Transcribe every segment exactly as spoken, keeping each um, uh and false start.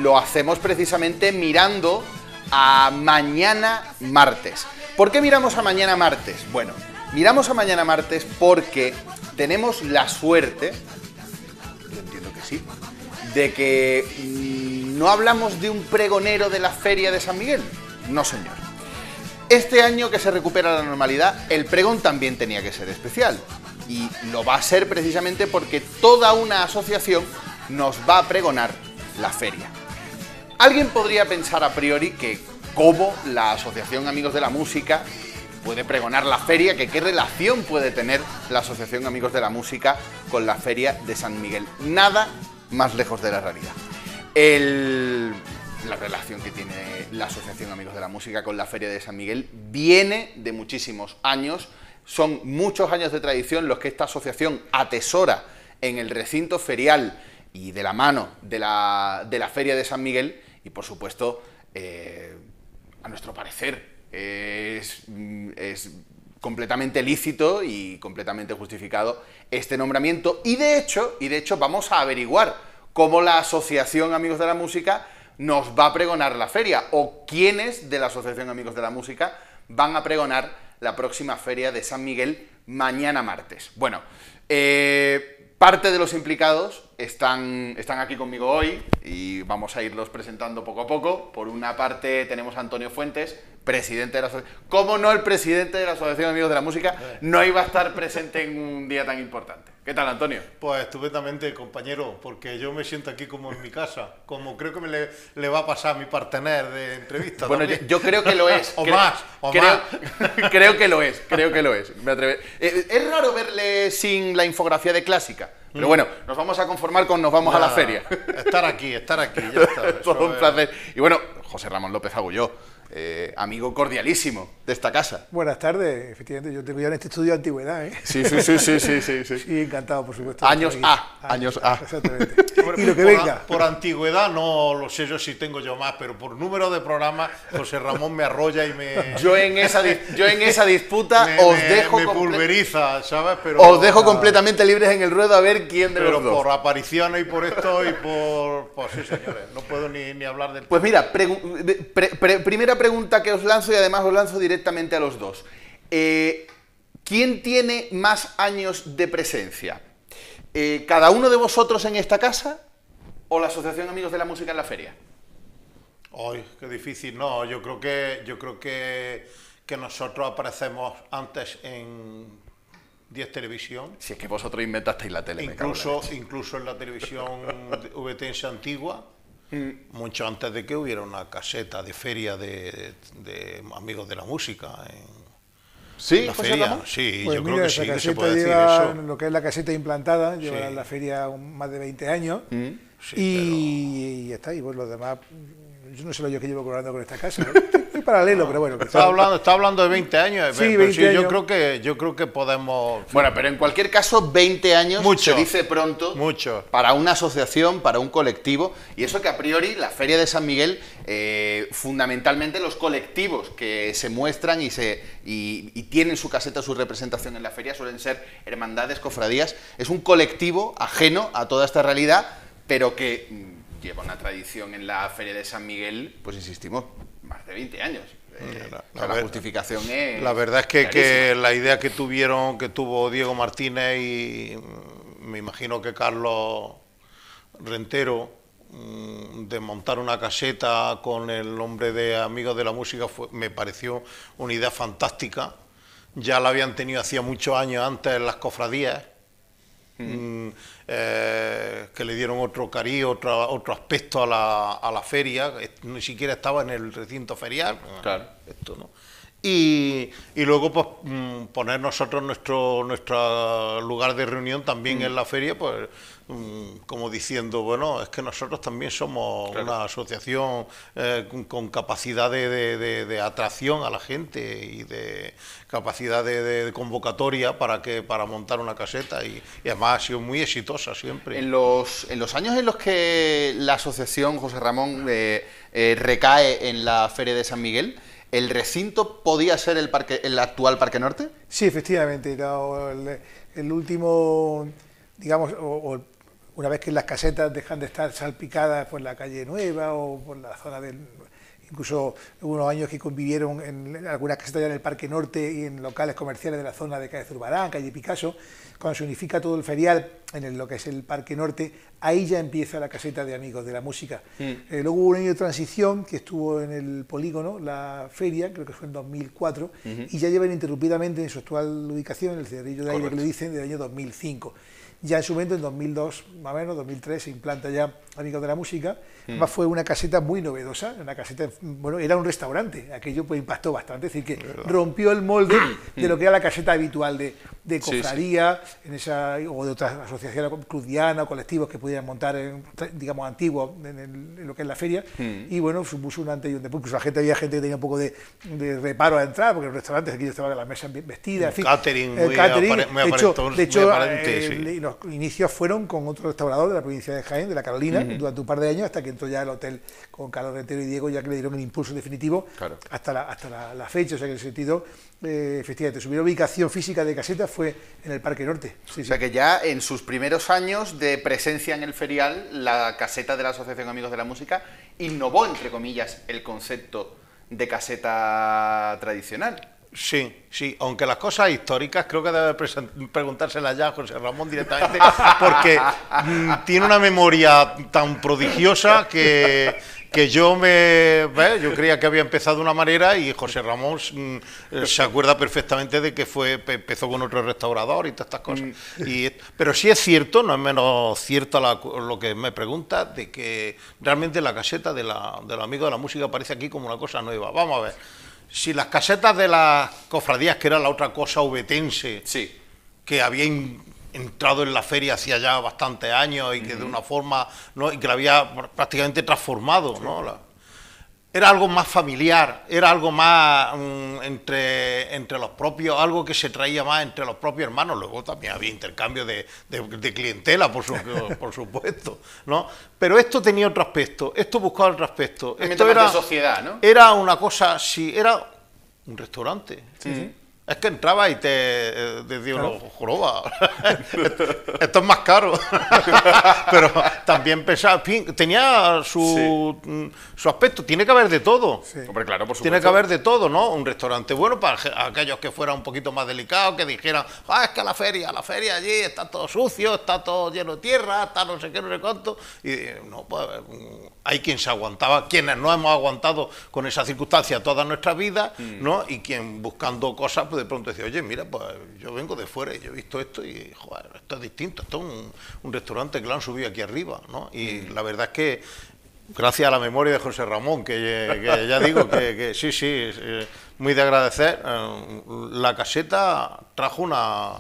lo hacemos precisamente mirando a mañana martes. ¿Por qué miramos a mañana martes? Bueno, miramos a mañana martes porque tenemos la suerte, yo entiendo que sí, de que mmm, no hablamos de un pregonero de la Feria de San Miguel. No, señor. Este año que se recupera la normalidad, el pregón también tenía que ser especial. Y lo va a ser precisamente porque toda una asociación nos va a pregonar la feria. Alguien podría pensar a priori que cómo la Asociación Amigos de la Música puede pregonar la feria, que qué relación puede tener la Asociación Amigos de la Música con la Feria de San Miguel. Nada más lejos de la realidad. El... La relación que tiene la Asociación Amigos de la Música con la Feria de San Miguel viene de muchísimos años. Son muchos años de tradición los que esta asociación atesora en el recinto ferial y de la mano de la, de la Feria de San Miguel. Y por supuesto, eh, a nuestro parecer, eh, es, es completamente lícito y completamente justificado este nombramiento. Y de hecho, y de hecho vamos a averiguar cómo la Asociación Amigos de la Música nos va a pregonar la feria, o quiénes de la Asociación Amigos de la Música van a pregonar la próxima Feria de San Miguel mañana martes. Bueno, eh, parte de los implicados están, están aquí conmigo hoy y vamos a irlos presentando poco a poco. Por una parte tenemos a Antonio Fuentes, presidente de la asociación. ¿Cómo no el presidente de la Asociación Amigos de la Música no iba a estar presente en un día tan importante? ¿Qué tal, Antonio? Pues estupendamente, compañero, porque yo me siento aquí como en mi casa, como creo que me le, le va a pasar a mi partener de entrevista. Bueno, yo, yo creo que lo es. o creo, más, o creo, más. Creo que lo es, creo que lo es. Me atreve. Eh, es raro verle sin la infografía de clásica, pero bueno, nos vamos a conformar con nos vamos Nada, a la feria. Estar aquí, estar aquí, ya está. Todo un placer. Y bueno, José Ramón López Agulló, eh, amigo cordialísimo de esta casa. Buenas tardes, efectivamente, yo tengo ya en este estudio antigüedad, ¿eh? Sí, sí, sí, sí, sí, sí, sí. Sí, encantado, por supuesto. Años A, años A. Exactamente. Y lo que por, venga. Por antigüedad no lo sé yo si tengo yo más, pero por número de programas José Ramón me arrolla y me... Yo en esa, yo en esa disputa me, os me, dejo... Me pulveriza, ¿sabes? Pero, os dejo completamente libres en el ruedo a ver quién de pero los dos. Por apariciones y por esto y por... Pues sí, señores, no puedo ni, ni hablar del... Pues mira, pre, pre, pre, primera pregunta que os lanzo y además os lanzo directamente a los dos. Eh, ¿Quién tiene más años de presencia? Eh, ¿Cada uno de vosotros en esta casa o la Asociación Amigos de la Música en la feria? Ay, qué difícil. No, yo creo que yo creo que, que nosotros aparecemos antes en diez Televisión. Si es que vosotros inventasteis la tele. Incluso, incluso en la televisión ubetense antigua. Mucho antes de que hubiera una caseta de feria de, de Amigos de la Música en, ¿Sí, en la José feria. Ramón? Sí, pues yo mira, creo que esa sí, que se caseta puede decir lleva eso. lo que es la caseta implantada, lleva Sí. en la feria más de veinte años, Mm. Sí, y, y ya está, y pues los demás, yo no sé lo yo que llevo colaborando con esta casa, ¿no? Estoy paralelo, pero bueno. Está hablando, está hablando de veinte años. Sí, pero veinte sí, años. Yo creo que yo creo que podemos. Bueno, pero en cualquier caso, veinte años Mucho. se dice pronto Mucho. para una asociación, para un colectivo, y eso que a priori la Feria de San Miguel, eh, fundamentalmente los colectivos que se muestran y, se, y, y tienen su caseta, su representación en la feria, suelen ser hermandades, cofradías. Es un colectivo ajeno a toda esta realidad, pero que mm, lleva una tradición en la Feria de San Miguel, pues insistimos, más de veinte años. Eh, La, o sea, la la ver- justificación es... La verdad es que, clarísima. que la idea que tuvieron, que tuvo Diego Martínez y mm, me imagino que Carlos Rentero, mm, de montar una caseta con el nombre de Amigos de la Música, fue, me pareció una idea fantástica. Ya la habían tenido hacía muchos años antes en las cofradías. Mm, eh, que le dieron otro cariz, otro, otro aspecto a la, a la feria, ni siquiera estaba en el recinto ferial. Claro. Esto, ¿no? Y, y luego pues mm, poner nosotros nuestro, nuestro lugar de reunión también mm. en la feria, pues mm, como diciendo, bueno, es que nosotros también somos claro. una asociación eh, con, con capacidad de, de, de, de atracción a la gente y de capacidad de, de convocatoria para que para montar una caseta y, y además ha sido muy exitosa siempre. En los, en los años en los que la asociación, José Ramón, eh, eh, recae en la Feria de San Miguel, ¿el recinto podía ser el, parque, el actual Parque Norte? Sí, efectivamente, no, el, el último, digamos, o, o una vez que las casetas dejan de estar salpicadas por la calle Nueva o por la zona del... Incluso hubo unos años que convivieron en algunas casetas ya en el Parque Norte y en locales comerciales de la zona de calle Zurbarán, calle Picasso. Cuando se unifica todo el ferial en el, lo que es el Parque Norte, ahí ya empieza la caseta de Amigos de la Música. Mm. Eh, luego hubo un año de transición que estuvo en el Polígono, la feria, creo que fue en dos mil cuatro, uh-huh. y ya lleva ininterrumpidamente en su actual ubicación, el cigarrillo de aire que le dicen, del año dos mil cinco. Ya en su momento, en dos mil dos, más o menos, dos mil tres, se implanta ya Amigos de la Música. Mm. Además fue una caseta muy novedosa, una caseta, bueno, era un restaurante, aquello pues impactó bastante, es decir, que rompió el molde de lo que era la caseta habitual de, de cofradía, sí, sí. En esa, o de otras asociaciones, Cruz Diana, o colectivos que pudieran montar, en, digamos, antiguos en, el, en lo que es la feria, mm. y bueno, supuso un antes y un después. Incluso la gente, había gente que tenía un poco de, de reparo a entrar, porque en los restaurantes aquí estaban las mesas vestidas, en fin. Catering, el muy, catering, apare muy de hecho, aparentón, de hecho muy aparente, eh, sí. Los inicios fueron con otro restaurador de la provincia de Jaén, de la Carolina, uh-huh. durante un par de años, hasta que entró ya el hotel con Carlos Rentero y Diego, ya que le dieron el impulso definitivo, claro. hasta, la, hasta la, la fecha. O sea que en ese sentido, eh, efectivamente, su primera ubicación física de caseta fue en el Parque Norte. Sí, o sea sí. que ya en sus primeros años de presencia en el ferial, la caseta de la Asociación Amigos de la Música innovó, entre comillas, el concepto de caseta tradicional. Sí, sí, aunque las cosas históricas creo que debe preguntárselas ya a José Ramón directamente, porque mmm, tiene una memoria tan prodigiosa que, que yo me ¿ves? yo creía que había empezado de una manera y José Ramón mmm, se acuerda perfectamente de que fue empezó con otro restaurador y todas estas cosas. Y, pero sí es cierto, no es menos cierto la, lo que me pregunta, de que realmente la caseta de, la, de los Amigos de la Música aparece aquí como una cosa nueva. Vamos a ver. Si las casetas de las cofradías, que era la otra cosa ubetense, sí. que había in, entrado en la feria hacía ya bastantes años y que uh-huh. de una forma, ¿no? y que la había prácticamente transformado, sí. ¿no? La, era algo más familiar, era algo más um, entre, entre los propios, algo que se traía más entre los propios hermanos. Luego también había intercambio de, de, de clientela, por, su, por supuesto, ¿no? Pero esto tenía otro aspecto, esto buscaba otro aspecto. Esto era, de sociedad, ¿no? Era una cosa, sí, era un restaurante. Sí, sí. Es que entraba y te decía, claro. no, joroba, esto es más caro. Pero también pensaba, tenía su, sí. su aspecto, tiene que haber de todo. Sí. Hombre, claro, por supuesto. Tiene que haber de todo, ¿no? Un restaurante bueno para aquellos que fueran un poquito más delicados, que dijeran, ah, es que la feria, la feria allí está todo sucio, está todo lleno de tierra, está no sé qué, no sé cuánto. Y no, pues hay quien se aguantaba, quienes no hemos aguantado con esa circunstancia toda nuestra vida, mm. ¿no? Y quien buscando cosas, pues de pronto decía, oye, mira, pues yo vengo de fuera y yo he visto esto y, joder, esto es distinto, esto es un, un restaurante que lo han subido aquí arriba, ¿no? Y mm. la verdad es que, gracias a la memoria de José Ramón, que, que ya digo que, que sí, sí, muy de agradecer, la caseta trajo una,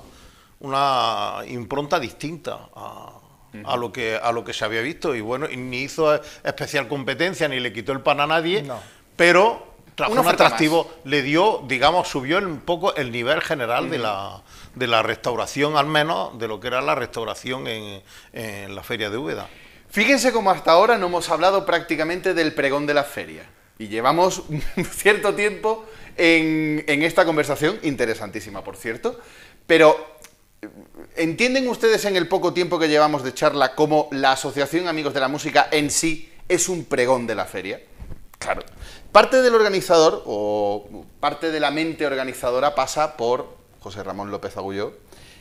una impronta distinta a... a lo que a lo que se había visto y bueno, y ni hizo especial competencia ni le quitó el pan a nadie, no. pero trajo un atractivo, más. Le dio, digamos, subió un poco el nivel general mm. de la de la restauración, al menos de lo que era la restauración en, en la feria de Úbeda. Fíjense cómo hasta ahora no hemos hablado prácticamente del pregón de la feria y llevamos cierto tiempo en, en esta conversación, interesantísima por cierto, pero ¿entienden ustedes en el poco tiempo que llevamos de charla cómo la Asociación Amigos de la Música en sí es un pregón de la feria? Claro. Parte del organizador, o parte de la mente organizadora pasa por José Ramón López Agulló,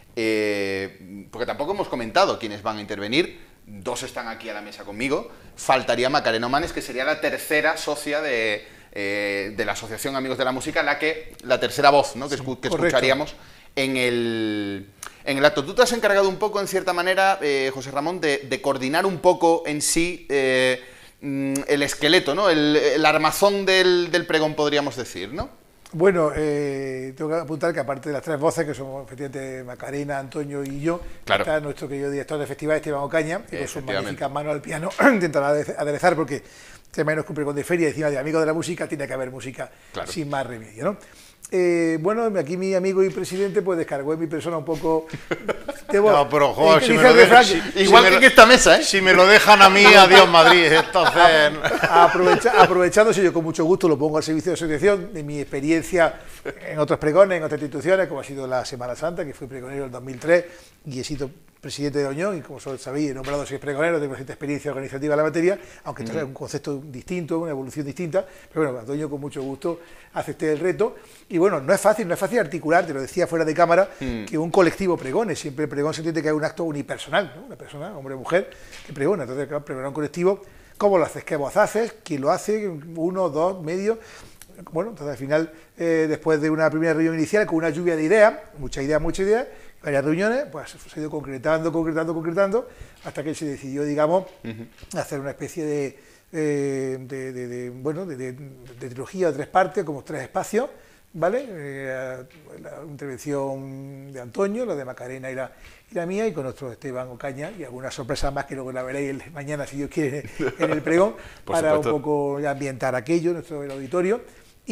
eh, porque tampoco hemos comentado quiénes van a intervenir, dos están aquí a la mesa conmigo, faltaría Macarena Omanes, que sería la tercera socia de, eh, de la Asociación Amigos de la Música, la, que, la tercera voz, ¿no? que, escu que escucharíamos en el, en el acto. Tú te has encargado un poco, en cierta manera, eh, José Ramón, de, de coordinar un poco en sí eh, el esqueleto, ¿no? El, el armazón del, del pregón, podríamos decir, ¿no? Bueno, eh, tengo que apuntar que aparte de las tres voces, que somos efectivamente Macarena, Antonio y yo, claro. está nuestro querido director de festival, Esteban Ocaña, que con sus magníficas manos al piano intentará aderezar, porque se menos que un pregón de feria, encima de Amigos de la Música, tiene que haber música claro. sin más remedio, ¿no? Eh, bueno, aquí mi amigo y presidente pues descargó en mi persona un poco... Debo, no, pero joder, si me lo dejan, si, igual si que en esta mesa, ¿eh? Si me lo dejan a mí, adiós Madrid, entonces... Aprovecha, aprovechándose, yo con mucho gusto lo pongo al servicio de la asociación, de mi experiencia en otros pregones, en otras instituciones, como ha sido la Semana Santa, que fui pregonero en el dos mil tres, y he sido presidente de Oñón, y como sabéis, he nombrado seis pregoneros, tengo cierta experiencia organizativa en la materia, aunque esto mm. es un concepto distinto, una evolución distinta, pero bueno, Antonio con mucho gusto acepté el reto, y bueno, no es fácil, no es fácil articular, te lo decía fuera de cámara, mm. que un colectivo pregone, siempre el pregón se entiende que hay un acto unipersonal, ¿no? Una persona, hombre o mujer, que pregona, entonces claro, pregonar un colectivo, ¿cómo lo haces? ¿Qué voz haces? ¿Quién lo hace? ¿Uno, dos, medio? Bueno, entonces al final, eh, después de una primera reunión inicial, con una lluvia de ideas, muchas ideas, muchas ideas, varias reuniones, pues se ha ido concretando, concretando, concretando, hasta que se decidió, digamos, uh-huh. hacer una especie de, eh, de, de, de bueno, de, de, de trilogía de tres partes, como tres espacios, ¿vale? Eh, la intervención de Antonio, la de Macarena y la, y la mía, y con nuestro Esteban Ocaña, y algunas sorpresas más que luego la veréis el, mañana, si Dios quiere, en el pregón, para supuesto. un poco ya ambientar aquello, nuestro el auditorio,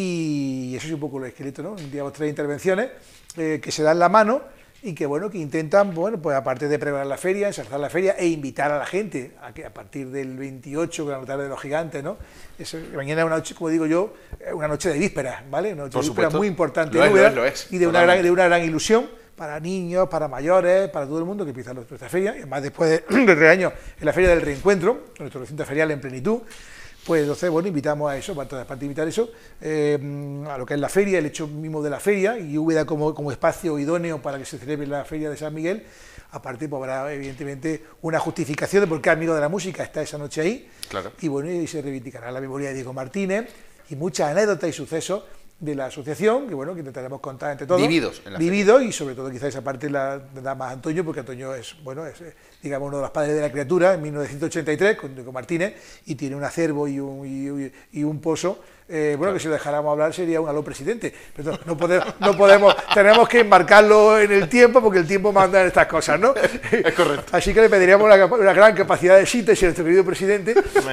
y eso es un poco lo esqueleto, ¿no? Digamos, tres intervenciones eh, que se dan la mano, y que bueno, que intentan, bueno, pues aparte de preparar la feria, ensalzar la feria e invitar a la gente a que a partir del veintiocho, con la tarde de los gigantes, ¿no? Eso, mañana es una noche, como digo yo, una noche de vísperas, ¿vale? Una noche Por de vísperas muy importante lo es, lo es, lo es, y de una, gran, de una gran ilusión para niños, para mayores, para todo el mundo que empieza nuestra feria, y además después de, del reaño en la Feria del Reencuentro, nuestro recinto ferial en plenitud. Pues entonces, bueno, invitamos a eso, para todas partes invitar eso, eh, a lo que es la feria, el hecho mismo de la feria, y Úbeda como, como espacio idóneo para que se celebre la feria de San Miguel. Aparte, pues habrá evidentemente una justificación de por qué Amigo de la Música está esa noche ahí, claro. y bueno, y se reivindicará la memoria de Diego Martínez, y muchas anécdotas y sucesos de la asociación, que bueno, que intentaremos contar entre todos. Vividos en la Vividos, feria. Y sobre todo quizás esa parte la da más Antonio, porque Antonio es, bueno, es, digamos, uno de los padres de la criatura, en mil novecientos ochenta y tres, con Diego Martínez, y tiene un acervo y un, y, y un pozo, eh, bueno, claro. que si lo dejáramos hablar sería un aló presidente, pero no, no, podemos, no podemos, tenemos que enmarcarlo en el tiempo, porque el tiempo manda en estas cosas, ¿no? Es correcto. Así que le pediríamos una, una gran capacidad de síntesis a nuestro querido presidente,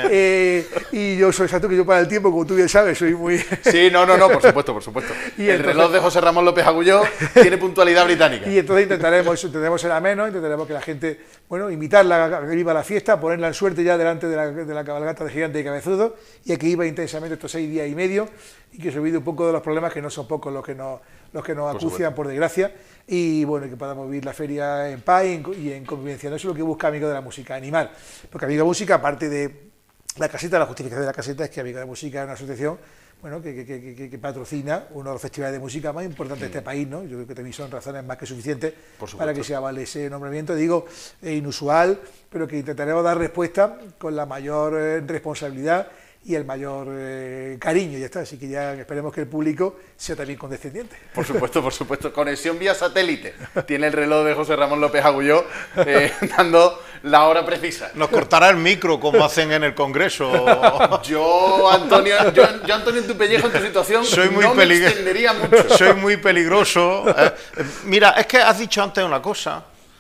eh, y yo soy exacto que yo para el tiempo, como tú bien sabes, soy muy... Sí, no, no, no, por supuesto, por supuesto. Y el entonces, reloj de José Ramón López Agulló tiene puntualidad británica. Y entonces intentaremos eso, intentaremos ser ameno, intentaremos que la gente, bueno, invitarla a que viva la fiesta, ponerla en suerte ya delante de la, de la cabalgata de Gigante y Cabezudo, y a que iba intensamente estos seis días y medio, y que se olvide un poco de los problemas, que no son pocos los que nos, los que nos por acucian, por desgracia, y bueno, que podamos vivir la feria en paz y en, y en convivencia. No eso es lo que busca Amigo de la Música, animar, porque Amigo de la Música, aparte de la caseta, la justificación de la caseta es que Amigo de la Música es una asociación, bueno, que, que, que, que patrocina uno de los festivales de música más importantes de este país, ¿no? Yo creo que también son razones más que suficientes para que se avale ese nombramiento, digo, eh, inusual, pero que intentaremos dar respuesta con la mayor eh, responsabilidad y el mayor eh, cariño, ya está, así que ya esperemos que el público sea también condescendiente. Por supuesto, por supuesto, conexión vía satélite, tiene el reloj de José Ramón López Agulló eh, dando la hora precisa. Nos cortará el micro como hacen en el Congreso. Yo, Antonio, yo, yo Antonio, en tu pellejo, en tu situación, soy muy no me extendería mucho. Soy muy peligroso. Eh, mira, es que has dicho antes una cosa,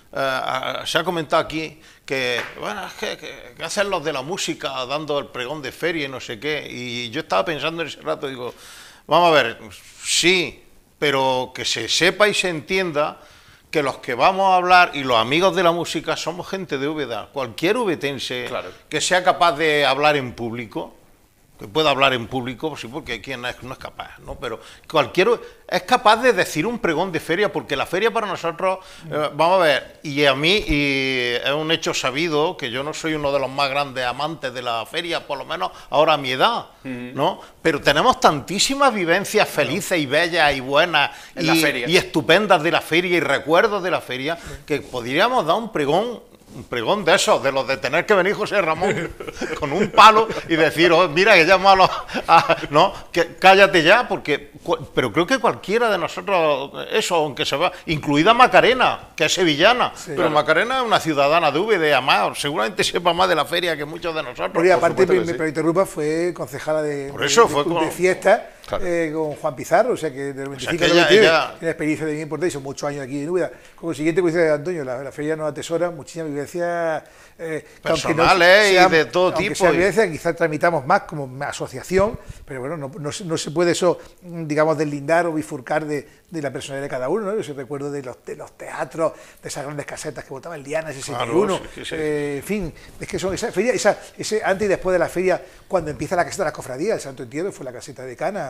eh, se ha comentado aquí, que, bueno, es que, que, que hacen los de la música dando el pregón de feria y no sé qué, y yo estaba pensando en ese rato, digo, vamos a ver, sí, pero que se sepa y se entienda que los que vamos a hablar y los amigos de la música somos gente de Úbeda, cualquier ubetense claro. que sea capaz de hablar en público, que pueda hablar en público, sí, porque quien no es, no es capaz, ¿no? Pero cualquiera es capaz de decir un pregón de feria, porque la feria para nosotros, eh, vamos a ver, y a mí, y es un hecho sabido, que yo no soy uno de los más grandes amantes de la feria, por lo menos ahora a mi edad, uh-huh. ¿no? Pero tenemos tantísimas vivencias felices y bellas y buenas y, y estupendas de la feria y recuerdos de la feria, que podríamos dar un pregón, un pregón de esos, de los de tener que venir José Ramón con un palo y decir, oh, mira que llamo a los... A, no, que cállate ya, porque... Pero creo que cualquiera de nosotros, eso, aunque se va... Incluida Macarena, que es sevillana, sí, pero claro. Macarena es una ciudadana de Úbeda, de Amar, seguramente sepa más de la feria que muchos de nosotros. Porque aparte, me, sí. me interrumpa, fue concejala de, Por eso de, fue de, con... de fiesta... Claro. Eh, con Juan Pizarro, o sea que del noventa y cinco o sea que ella, tiene ella... una experiencia de bien importante y son muchos años aquí en Úbeda. Como siguiente, como dice Antonio, la, la feria nos atesora muchísimas vivencias eh, personales no sean, y de todo aunque tipo. Sea vivencias, quizás tramitamos más como asociación, pero bueno, no, no, no se puede eso, digamos, deslindar o bifurcar de, de la personalidad de cada uno, ¿no? Yo recuerdo de los, de los teatros, de esas grandes casetas que botaba el Diana, ese sesenta y uno, claro, sí, sí. Eh, en fin, es que son esa feria, esa, ese antes y después de la feria, cuando empieza la caseta de la cofradía, el Santo Entierro fue la caseta de Cana,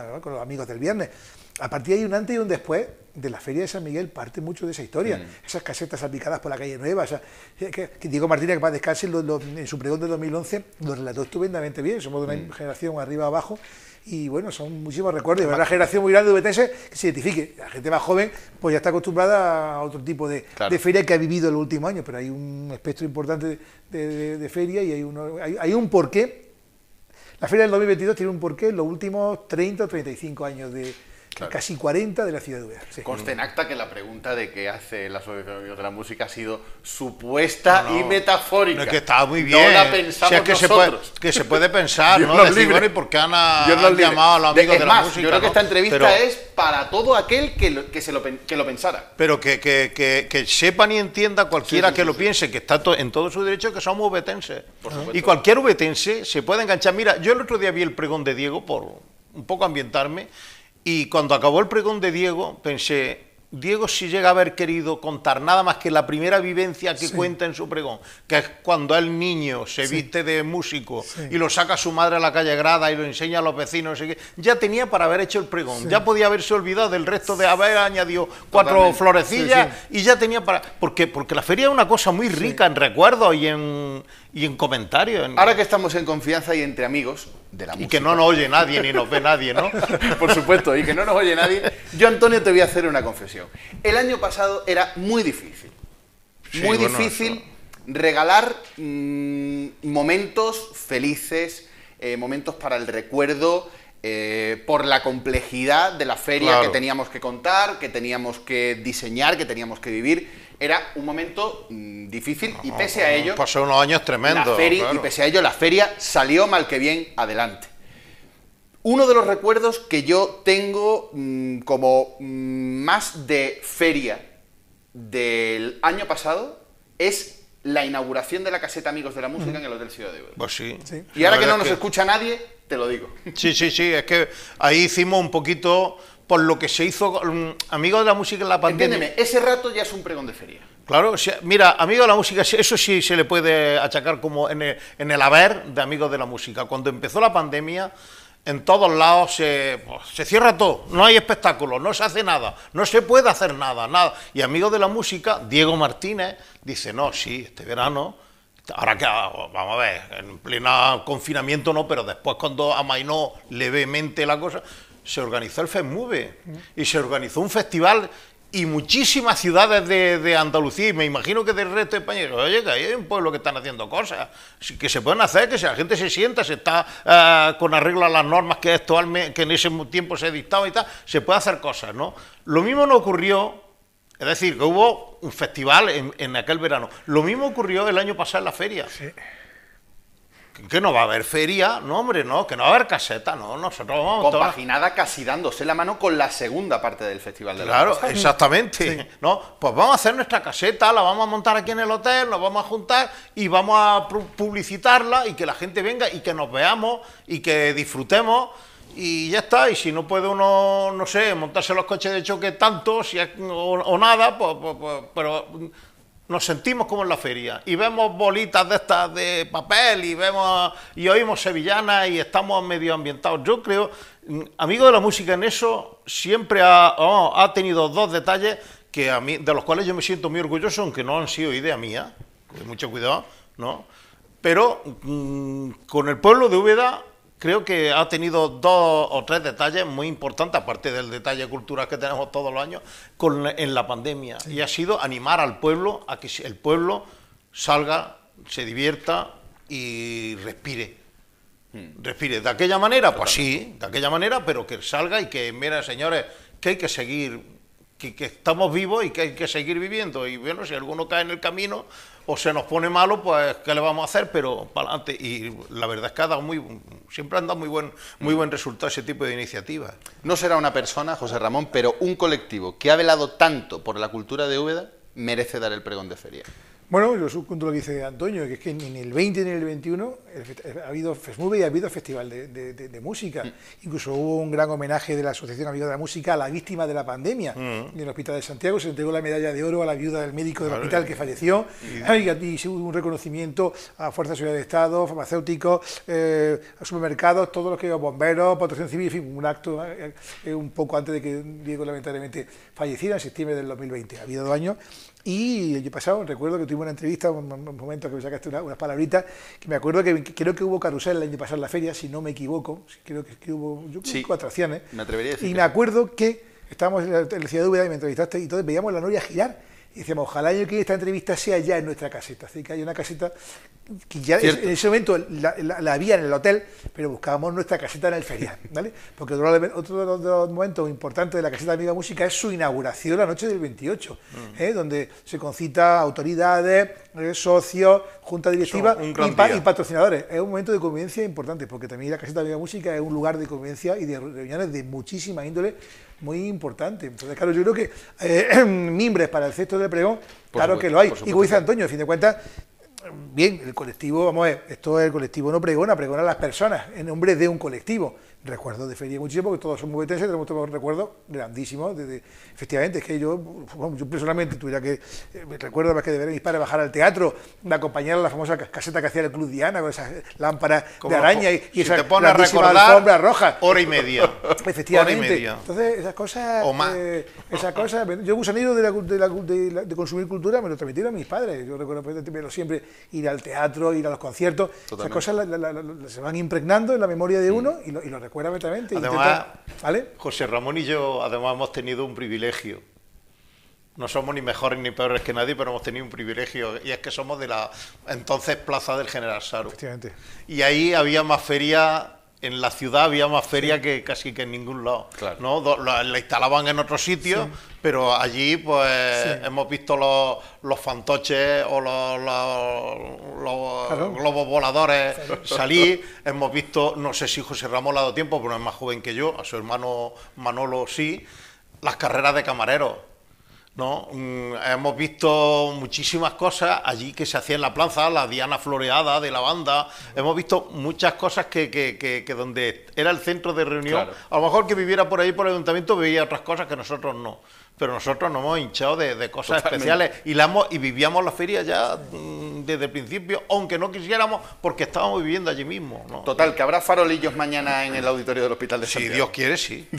¿no? Con los amigos del viernes. A partir de ahí, un antes y un después de la Feria de San Miguel parte mucho de esa historia. Mm. Esas casetas salpicadas por la calle Nueva. O sea, que, que Diego Martínez, que para descansar lo, lo, en su pregón de dos mil once, lo relató estupendamente bien. Somos de una mm. generación arriba abajo. Y bueno, son muchísimos recuerdos. Es una generación muy grande de ubetenses que se identifique. La gente más joven pues ya está acostumbrada a otro tipo de, claro. de feria que ha vivido en los últimos años. Pero hay un espectro importante de, de, de, de feria y hay, uno, hay, hay un porqué. La feria del dos mil veintidós tiene un porqué en los últimos treinta o treinta y cinco años de... Claro. Casi cuarenta de la ciudad de Úbeda. Sí. Conste en acta que la pregunta de qué hace la Asociación Amigos de la Música ha sido supuesta no, no. y metafórica. No, es que está muy bien. No la pensamos o sea, que nosotros. Se puede, que se puede pensar, ¿no? Decir, bueno, ¿y por qué han, han llamado a los amigos de, de la más, música? Yo creo ¿no? que esta entrevista pero, es para todo aquel que lo, que se lo, que lo pensara. Pero que, que, que, que sepan y entienda cualquiera sí, sí, que sí, lo sí. piense, que está to, en todo su derecho, que somos ubetenses. Y cualquier ubetense se puede enganchar. Mira, yo el otro día vi el pregón de Diego, por un poco ambientarme, y cuando acabó el pregón de Diego, pensé, Diego si llega a haber querido contar nada más que la primera vivencia que sí. cuenta en su pregón, que es cuando el niño se sí. viste de músico sí. y lo saca a su madre a la calle Grada y lo enseña a los vecinos, no sé qué, ya tenía para haber hecho el pregón, sí. ya podía haberse olvidado del resto de haber añadido cuatro Totalmente. florecillas sí, sí. y ya tenía para... Porque, porque la feria es una cosa muy rica sí. en recuerdos y en, y en comentarios. En... Ahora que estamos en confianza y entre amigos de la y música. Y que no nos oye nadie ni nos ve nadie, ¿no? Por supuesto, y que no nos oye nadie. Yo, Antonio, te voy a hacer una confesión. El año pasado era muy difícil, sí, muy bueno, difícil eso. regalar mmm, momentos felices, eh, momentos para el recuerdo, eh, por la complejidad de la feria claro. que teníamos que contar, que teníamos que diseñar, que teníamos que vivir. Era un momento mmm, difícil y pese a ello... Pasó unos años tremendos. La feria, claro. Y pese a ello la feria salió mal que bien adelante. Uno de los recuerdos que yo tengo mmm, como mmm, más de feria del año pasado es la inauguración de la caseta Amigos de la Música mm. en el Hotel Ciudad de Úbeda. Pues sí. sí. Y ahora que no nos que... escucha nadie, te lo digo. Sí, sí, sí, es que ahí hicimos un poquito por lo que se hizo um, Amigos de la Música en la pandemia. Entiéndeme, ese rato ya es un pregón de feria. Claro, o sea, mira, Amigos de la Música, eso sí se le puede achacar como en el, en el haber de Amigos de la Música. Cuando empezó la pandemia... En todos lados se, pues, se cierra todo, no hay espectáculos, no se hace nada, no se puede hacer nada, nada. Y Amigos de la Música, Diego Martínez, dice, no, sí, este verano, ahora que, vamos a ver, en pleno confinamiento no, pero después cuando amainó levemente la cosa, se organizó el FESMUVE y se organizó un festival y muchísimas ciudades de, de Andalucía, y me imagino que del resto de España, oye, que hay un pueblo que están haciendo cosas, que se pueden hacer, que si la gente se sienta, se está uh, con arreglo a las normas que, actualmente, que en ese tiempo se dictaba y tal, se puede hacer cosas, ¿no? Lo mismo no ocurrió, es decir, que hubo un festival en, en aquel verano, lo mismo ocurrió el año pasado en la feria. Sí. Que no va a haber feria, no hombre, no, que no va a haber caseta, no, nosotros vamos compaginada todas... casi dándose la mano con la segunda parte del festival de la Claro, pasada. Exactamente, sí. ¿no? Pues vamos a hacer nuestra caseta, la vamos a montar aquí en el hotel, nos vamos a juntar y vamos a publicitarla y que la gente venga y que nos veamos y que disfrutemos y ya está, y si no puede uno, no sé, montarse los coches de choque tanto si es, o, o nada, pues, pues, pues pero... Nos sentimos como en la feria y vemos bolitas de estas de papel y vemos y oímos sevillanas y estamos medio ambientados. Yo creo, Amigos de la Música en eso siempre ha, oh, ha tenido dos detalles que a mí, de los cuales yo me siento muy orgulloso, aunque no han sido idea mía, con mucho cuidado, ¿no? Pero mmm, con el pueblo de Úbeda creo que ha tenido dos o tres detalles muy importantes, aparte del detalle cultural que tenemos todos los años, con, en la pandemia. Sí. Y ha sido animar al pueblo a que el pueblo salga, se divierta y respire. Hmm. Respire. ¿De aquella manera? Pues sí, de aquella manera, pero que salga y que, mira, señores, que hay que seguir, que, que estamos vivos y que hay que seguir viviendo. Y bueno, si alguno cae en el camino o se nos pone malo, pues ¿qué le vamos a hacer? Pero para adelante. Y la verdad es que ha dado muy, siempre han dado muy buen, muy buen resultado ese tipo de iniciativas. No será una persona, José Ramón, pero un colectivo que ha velado tanto por la cultura de Úbeda merece dar el pregón de feria. Bueno, yo supongo lo que dice Antonio, que es que ni en el veinte ni en el veintiuno ha habido FESMUVE y ha habido Festival de, de, de, de Música. Mm. Incluso hubo un gran homenaje de la Asociación Amigos de la Música a la víctima de la pandemia. Mm. En el Hospital de Santiago se entregó la medalla de oro a la viuda del médico del hospital que falleció, y, y se hubo un reconocimiento a Fuerzas de Seguridad de Estado, farmacéuticos, eh, a supermercados, todos los que bomberos, protección civil, en fin, un acto eh, eh, un poco antes de que Diego lamentablemente falleciera en septiembre del dos mil veinte. Ha habido dos años. Y el año pasado recuerdo que tuvimos una entrevista, un, un momento que me sacaste una, unas palabritas, que me acuerdo que creo que hubo carrusel el año pasado en la feria, si no me equivoco, creo que, que hubo yo, sí, cuatro atracciones. Me atrevería a decir. Y me acuerdo que estábamos en la, en la ciudad de Úbeda y me entrevistaste y entonces veíamos la noria girar. Y decíamos, ojalá yo que esta entrevista sea ya en nuestra caseta. Así que hay una caseta que ya Cierto. en ese momento la, la, la había en el hotel, pero buscábamos nuestra caseta en el ferial, ¿vale? Porque otro, otro de, los, de los momentos importantes de la caseta de Amiga Música es su inauguración la noche del veintiocho, mm. ¿eh? Donde se concita autoridades, eh, socios, junta directiva y, pa y patrocinadores. Es un momento de convivencia importante, porque también la caseta de Amiga Música es un lugar de convivencia y de reuniones de muchísima índole, muy importante. Entonces, claro, yo creo que eh, mimbres para el cesto del pregón, por claro supuesto, que lo hay. Y como dice Antonio, a fin de cuentas, bien, el colectivo, vamos a ver, esto es el colectivo no pregona, pregona a las personas, en nombre de un colectivo. Recuerdos de feria muchísimo, porque todos somos betenses, tenemos todos recuerdos grandísimos. De, de, efectivamente, es que yo, bueno, yo personalmente tuviera que, eh, me recuerdo más que de ver a mis padres bajar al teatro, me acompañar a la famosa caseta que hacía el Club Diana, con esas lámparas de araña y, y si esa grandísima alfombra roja. Hora y media. Efectivamente. Hora y media. Entonces, esas cosas, o más. Eh, esas cosas, yo gusanillo de, la, de, la, de, la, de consumir cultura me lo transmitieron a mis padres. Yo recuerdo primero siempre ir al teatro, ir a los conciertos. Totalmente. Esas cosas la, la, la, la, se van impregnando en la memoria de uno mm. y, lo, y lo recuerda perfectamente. Además, ¿vale? José Ramón y yo además hemos tenido un privilegio. No somos ni mejores ni peores que nadie, pero hemos tenido un privilegio, y es que somos de la entonces Plaza del General Saro. Efectivamente. Y ahí había más feria, en la ciudad había más feria sí. que casi que en ningún lado. Claro. ¿No? La, la instalaban en otros sitios, sí. pero allí pues sí. hemos visto los, los fantoches o los, los, los claro. globos voladores claro. salir, hemos visto, no sé si José Ramón le ha dado tiempo, pero es más joven que yo, a su hermano Manolo sí, las carreras de camareros. ¿No? Mm, hemos visto muchísimas cosas allí que se hacía en la plaza, la diana floreada de la banda, hemos visto muchas cosas que, que, que, que donde era el centro de reunión, claro. a lo mejor que viviera por ahí por el ayuntamiento veía otras cosas que nosotros no, pero nosotros nos hemos hinchado de, de cosas Totalmente. especiales y, la hemos, y vivíamos la feria ya mm, desde el principio, aunque no quisiéramos, porque estábamos viviendo allí mismo, ¿no? Total, que habrá farolillos mañana en el auditorio del Hospital de Santiago. Si Dios quiere, sí.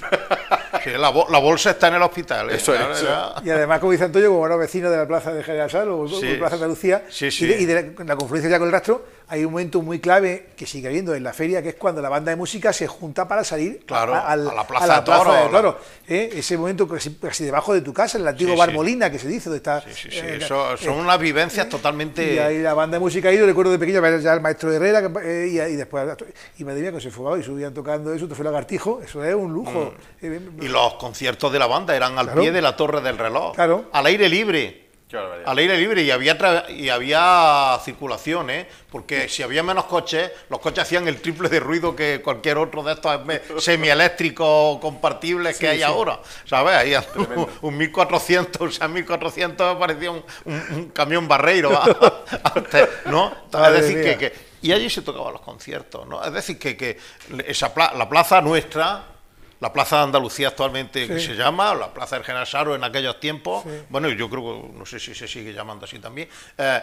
sí la, bo la bolsa está en el hospital. ¿eh? Eso es. Eso. Y además, como dice Antonio, como era vecino de la plaza de General Saro, o sí. de la plaza de Andalucía, sí, sí. y, de, y de la, la confluencia ya con el rastro, hay un momento muy clave que sigue habiendo en la feria, que es cuando la banda de música se junta para salir claro, a, a, al, a la plaza, a la de, toro, plaza de Toro. ¿eh? Ese momento casi, casi debajo de tu casa, el antiguo sí, Bar Molina, sí. que se dice, donde está... Sí, sí, sí. Eh, Eso, son eh, unas vivencias eh, totalmente... Y ahí la banda de música ha ido, recuerdo de pequeño, ya el maestro Herrera, que, eh, y, y después... Y madre mía, que se fumaba y subían tocando eso, te fue Lagartijo, eso es un lujo. Mm. Eh, y los conciertos de la banda eran al claro. pie de la Torre del Reloj, claro. al aire libre. Al aire libre y había y había circulación, ¿eh? Porque si había menos coches, los coches hacían el triple de ruido que cualquier otro de estos semieléctricos compartibles sí, que hay sí. ahora, ¿sabes? Ahí un, un mil cuatrocientos, o sea, mil cuatrocientos parecía un, un, un camión barreiro, antes, ¿no? Es decir, que, que... Y allí se tocaban los conciertos, ¿no? Es decir, que, que esa pla la plaza nuestra... La Plaza de Andalucía actualmente sí. que se llama, la Plaza del General Saro en aquellos tiempos, sí. bueno, yo creo que, no sé si se sigue llamando así también, eh,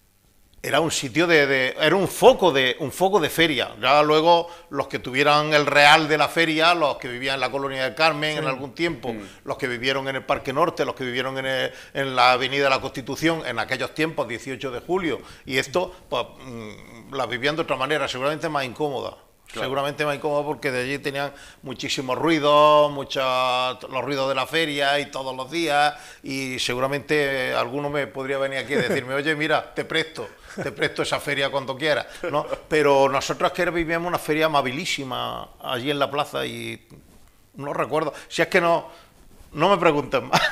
era un sitio de, de, era un foco de, un foco de feria. Ya luego los que tuvieran el real de la feria, los que vivían en la Colonia del Carmen sí. en algún tiempo, mm. los que vivieron en el Parque Norte, los que vivieron en, el, en la Avenida de la Constitución en aquellos tiempos, dieciocho de julio, y esto, pues, mm, la vivían de otra manera, seguramente más incómoda. Claro. Seguramente más incómodo porque de allí tenían muchísimos ruidos, muchos los ruidos de la feria y todos los días, y seguramente alguno me podría venir aquí y decirme, oye, mira, te presto, te presto esa feria cuando quieras, ¿no? Pero nosotros que vivíamos una feria amabilísima allí en la plaza y no recuerdo, si es que no, no me pregunten más.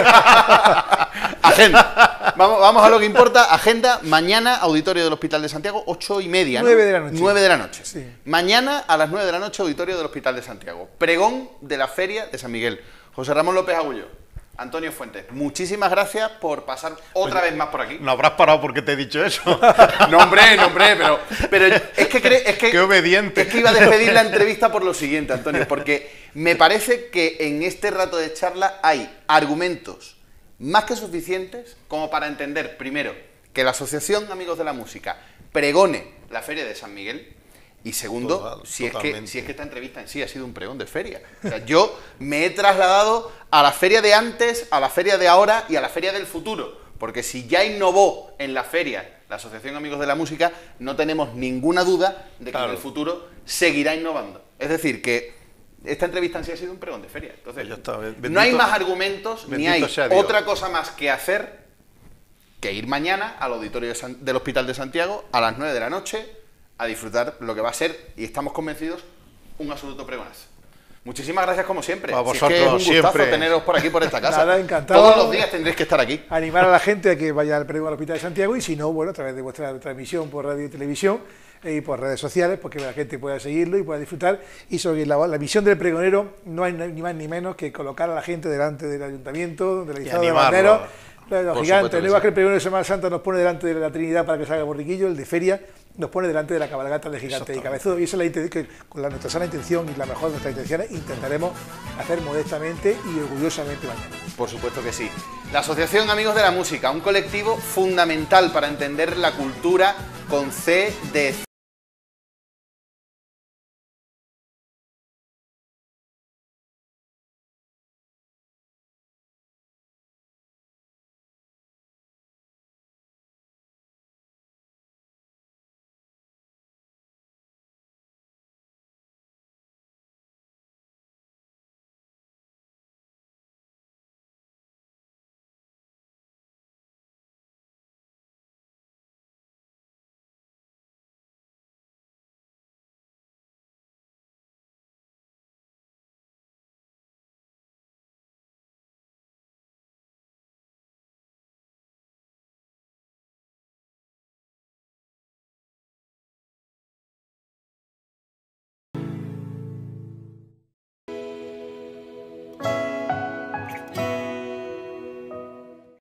Agenda. Vamos, vamos a lo que importa. Agenda. Mañana, auditorio del Hospital de Santiago, ocho y media, ¿no? Nueve de la noche. Nueve de la noche. Sí. Mañana a las nueve de la noche, auditorio del Hospital de Santiago. Pregón de la Feria de San Miguel. José Ramón López Agullo. Antonio Fuentes, muchísimas gracias por pasar otra Oye, vez más por aquí. No habrás parado porque te he dicho eso. No, hombre, no, hombre, pero, pero es que, cre- es que... Qué obediente. Es que iba a despedir la entrevista por lo siguiente, Antonio, porque me parece que en este rato de charla hay argumentos más que suficientes como para entender, primero, que la Asociación Amigos de la Música pregone la Feria de San Miguel. Y segundo, Total, si, es que, totalmente. si es que esta entrevista en sí ha sido un pregón de feria. O sea, yo me he trasladado a la feria de antes, a la feria de ahora y a la feria del futuro. Porque si ya innovó en la feria la Asociación Amigos de la Música, no tenemos ninguna duda de que Claro. en el futuro seguirá innovando. Es decir, que esta entrevista en sí ha sido un pregón de feria. Entonces, Pues ya está. Bendito- no hay más argumentos, ni hay bendito sea Dios. otra cosa más que hacer que ir mañana al auditorio de San- del Hospital de Santiago a las nueve de la noche a disfrutar lo que va a ser, y estamos convencidos, un absoluto pregonazo. Muchísimas gracias como siempre. A Si es vosotros, que es un gustazo siempre. teneros por aquí, por esta casa. Nada, encantado. Todos los días tendréis que estar aquí. Animar a la gente a que vaya al pregón al Hospital de Santiago y si no, bueno, a través de vuestra transmisión por radio y televisión eh, y por redes sociales, porque la gente pueda seguirlo y pueda disfrutar. Y sobre la, la misión del pregonero no hay ni más ni menos que colocar a la gente delante del ayuntamiento, del izado de animarlo. banderos, los Por gigantes. supuesto que No igual sí. que el pregonero de Semana Santa nos pone delante de la Trinidad para que salga borriquillo, el de feria nos pone delante de la cabalgata de gigantes y cabezudos. Y esa es la intención que, con la, nuestra sana intención y la mejor de nuestras intenciones, intentaremos hacer modestamente y orgullosamente mañana. Por supuesto que sí. La Asociación Amigos de la Música, un colectivo fundamental para entender la cultura con C de